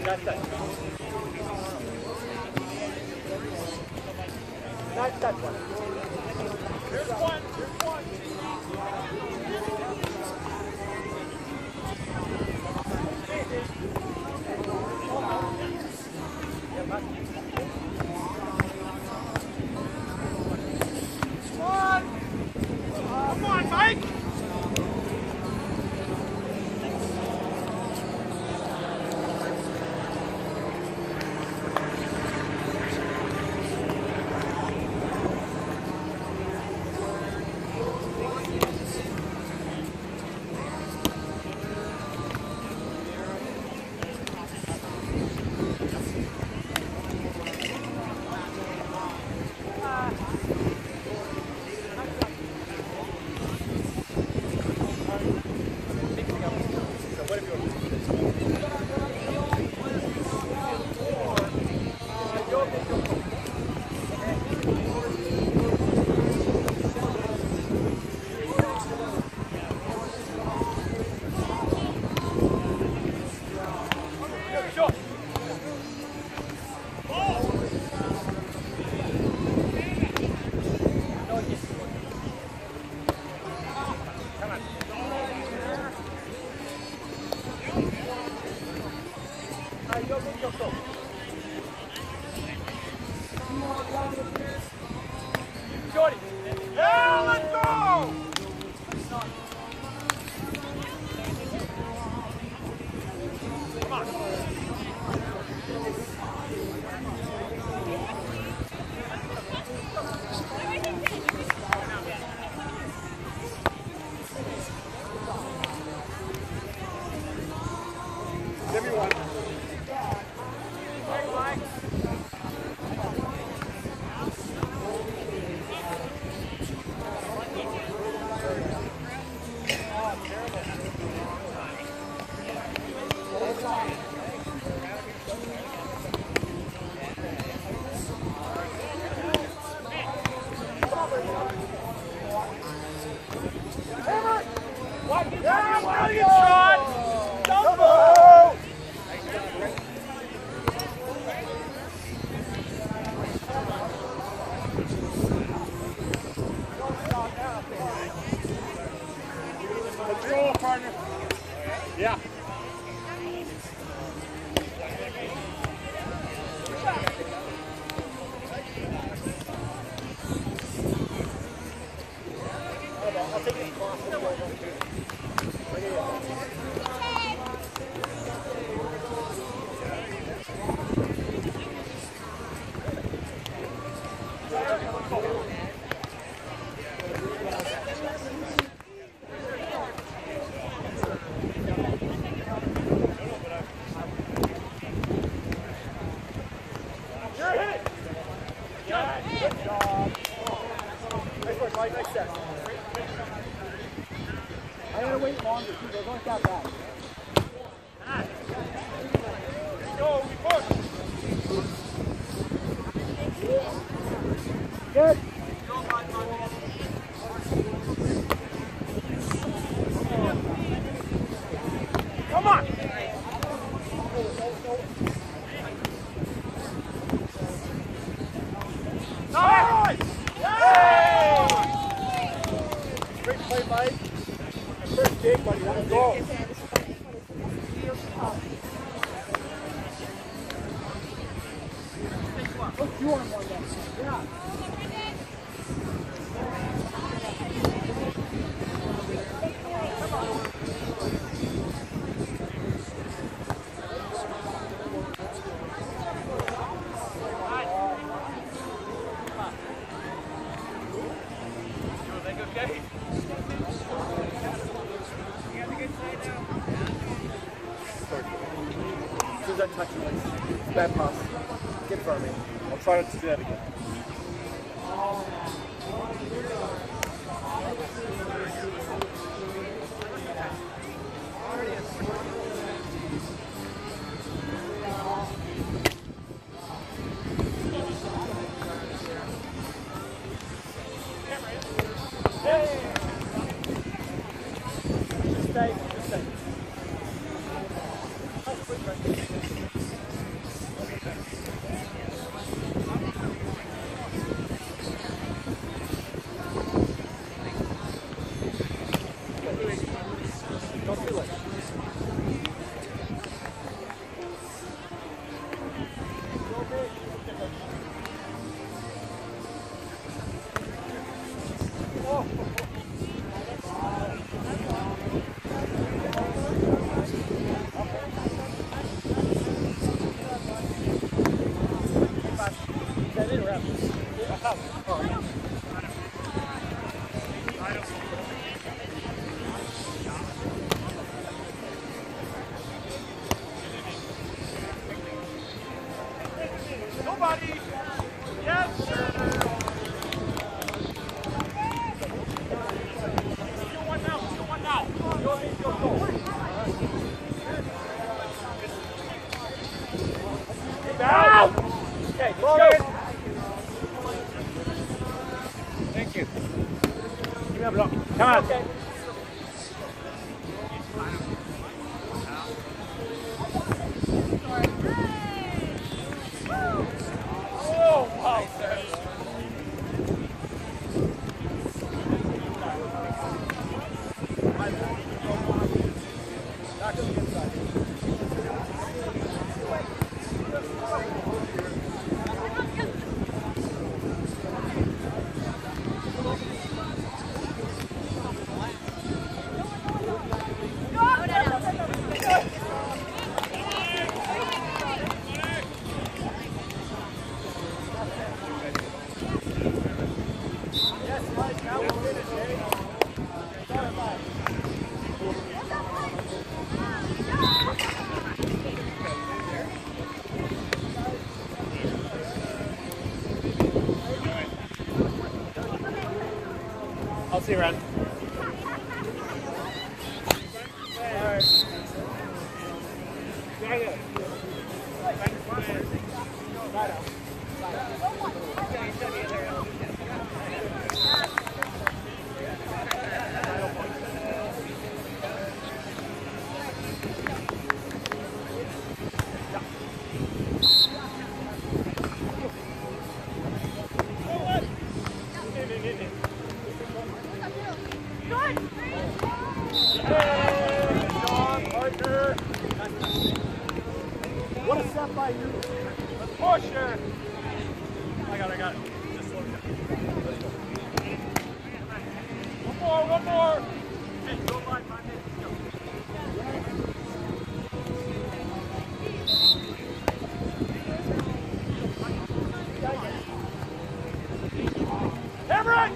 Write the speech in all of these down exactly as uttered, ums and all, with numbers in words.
That's it. That's that one. Here's one. Here's one. Come on, Mike! Jordy! Yeah, let's go! Come on. Everyone. Yeah, well, you shot! Double! Let's go, partner. Yeah. I'll take it. I gotta wait longer too, those aren't that bad. Let's go, we push! Good! Come on! Nice! Yay! Great play, Mike. First game, buddy. Let's go. Look, you want one then. Yeah. Okay. As soon as I touch it, bad pass. Get for me. I'll try not to do that again. Hey! Just stay, just stay. Cut. Okay. Oh, wow. Back to the inside. I'll see you around. What a step by you. Let's push her. I got it, I got it. Just slow it down. One more, one more. Hey, go by five minutes. Go. Cameron!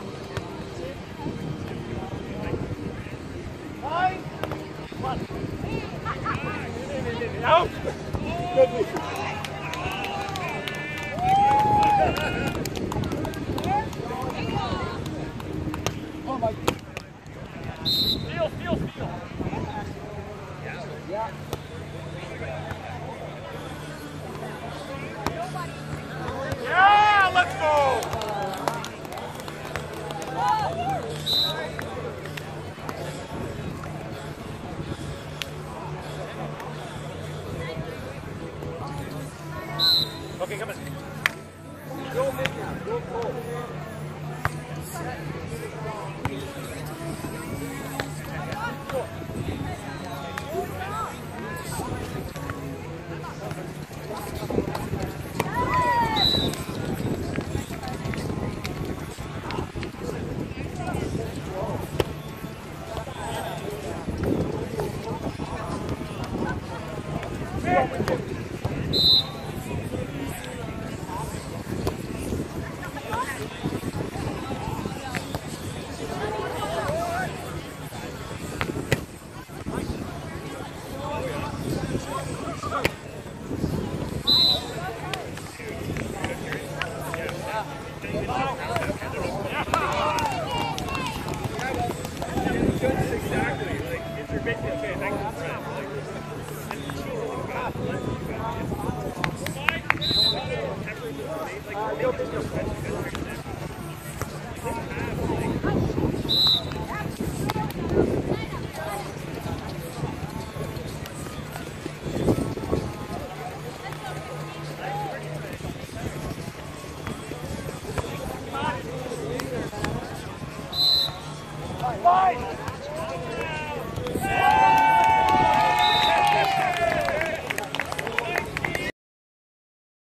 Nine. One. Out! Good lead. Oh my. Steal, steal, steal. Yeah. Yeah, let's go! Okay, come on. Go mid now. Go full. Five!